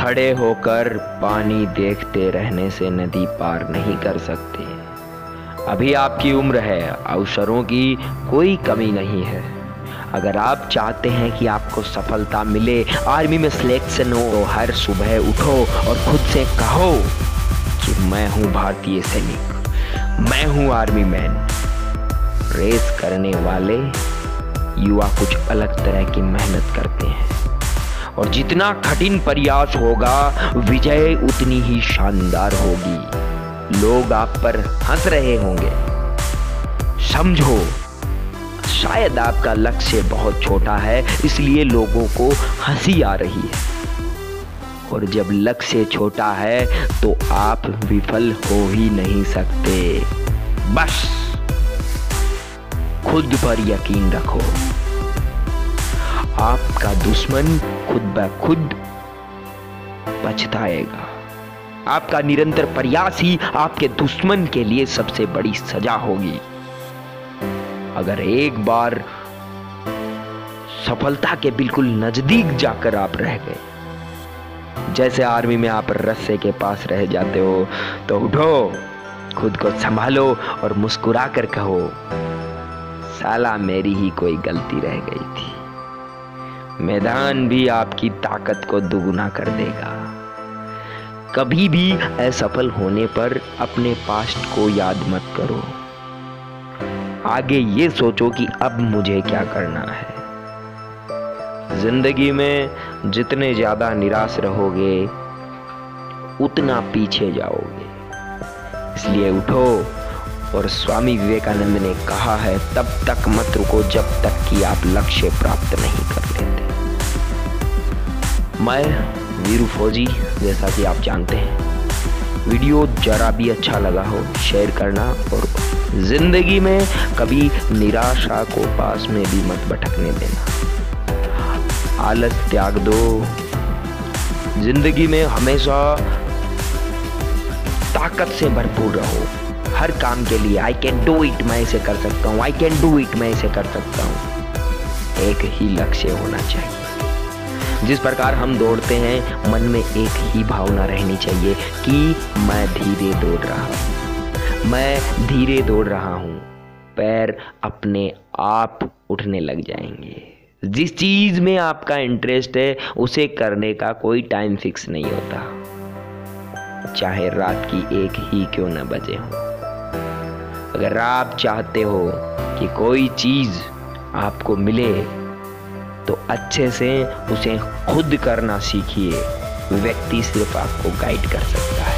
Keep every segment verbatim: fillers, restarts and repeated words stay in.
खड़े होकर पानी देखते रहने से नदी पार नहीं कर सकते। अभी आपकी उम्र है, अवसरों की कोई कमी नहीं है। अगर आप चाहते हैं कि आपको सफलता मिले, आर्मी में सिलेक्शन हो, तो हर सुबह उठो और खुद से कहो कि मैं हूं भारतीय सैनिक, मैं हूं आर्मी मैन। रेस करने वाले युवा कुछ अलग तरह की मेहनत करते हैं और जितना कठिन प्रयास होगा, विजय उतनी ही शानदार होगी। लोग आप पर हंस रहे होंगे, समझो शायद आपका लक्ष्य बहुत छोटा है, इसलिए लोगों को हंसी आ रही है। और जब लक्ष्य छोटा है तो आप विफल हो ही नहीं सकते। बस खुद पर यकीन रखो, आपका दुश्मन खुद ब खुद पछताएगा। आपका निरंतर प्रयास ही आपके दुश्मन के लिए सबसे बड़ी सजा होगी। अगर एक बार सफलता के बिल्कुल नजदीक जाकर आप रह गए, जैसे आर्मी में आप रस्से के पास रह जाते हो, तो उठो, खुद को संभालो और मुस्कुरा कर कहो, साला मेरी ही कोई गलती रह गई थी। मैदान भी आपकी ताकत को दुगुना कर देगा। कभी भी असफल होने पर अपने पास्ट को याद मत करो। आगे ये सोचो कि अब मुझे क्या करना है। जिंदगी में जितने ज्यादा निराश रहोगे, उतना पीछे जाओगे। इसलिए उठो, और स्वामी विवेकानंद ने कहा है, तब तक मत रुको जब तक कि आप लक्ष्य प्राप्त नहीं कर लेते। मैं वीरू फौजी, जैसा कि आप जानते हैं, वीडियो जरा भी अच्छा लगा हो शेयर करना, और जिंदगी में कभी निराशा को पास में भी मत भटकने देना। आलस त्याग दो। जिंदगी में हमेशा ताकत से भरपूर रहो। हर काम के लिए आई कैन डू इट, मैं इसे कर सकता हूँ, आई कैन डू इट, मैं इसे कर सकता हूँ। एक ही लक्ष्य होना चाहिए। जिस प्रकार हम दौड़ते हैं, मन में एक ही भावना रहनी चाहिए कि मैं धीरे दौड़ रहा हूँ, मैं धीरे दौड़ रहा हूँ। पैर अपने आप उठने लग जाएंगे। जिस चीज में आपका इंटरेस्ट है, उसे करने का कोई टाइम फिक्स नहीं होता, चाहे रात की एक ही क्यों न बजे हो। अगर आप चाहते हो कि कोई चीज आपको मिले, तो अच्छे से उसे खुद करना सीखिए। व्यक्ति सिर्फ आपको गाइड कर सकता है।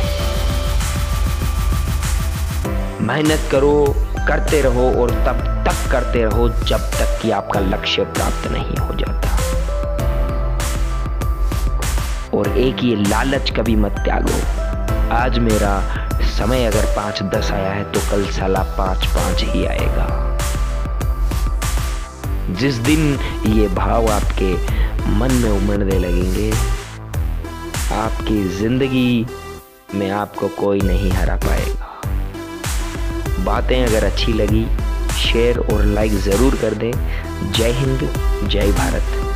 मेहनत करो, करते रहो, और तब तक करते रहो जब तक कि आपका लक्ष्य प्राप्त नहीं हो जाता। और एक ये लालच कभी मत त्यागो। आज मेरा समय अगर पांच दस आया है, तो कल साला पांच पांच ही आएगा। जिस दिन ये भाव आपके मन में उमड़ने लगेंगे, आपकी जिंदगी में आपको कोई नहीं हरा पाएगा। बातें अगर अच्छी लगी, शेयर और लाइक जरूर कर दें। जय हिंद, जय भारत।